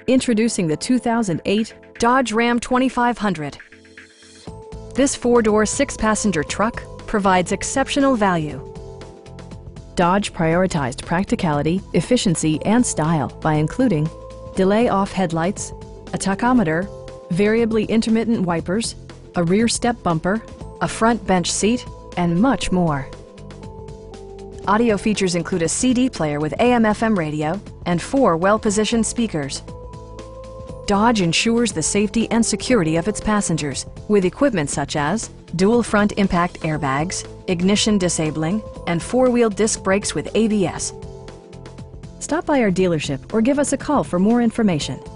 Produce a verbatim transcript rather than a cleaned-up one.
Introducing the two thousand eight Dodge Ram twenty-five hundred. This four-door, six-passenger truck provides exceptional value. Dodge prioritized practicality, efficiency, and style by including delay-off headlights, a tachometer, variably intermittent wipers, a rear step bumper, a front bench seat, and much more. Audio features include a C D player with A M F M radio and four well-positioned speakers. Dodge ensures the safety and security of its passengers with equipment such as dual front impact airbags, ignition disabling, and four-wheel disc brakes with A B S. Stop by our dealership or give us a call for more information.